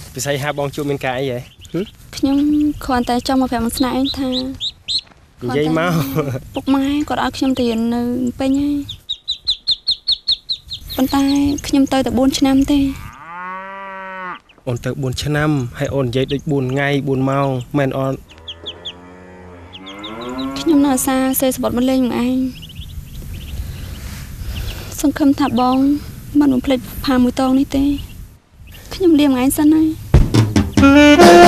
vì sao hai bọn chú bên cái vậy nhưng còn tại trong một phải một ngày tha dây máu bốc máy còn ở trong tiền bên nhá bên tay nhưng tôi từ 4 năm thế ôn từ 4 năm hay ôn dây được 4 ngày 4 mau men on nhưng là xa xe bọtมันlên anh xong khâm thả bong mà nó plei pha mùi tông đi tê nhưng liềm anh sân này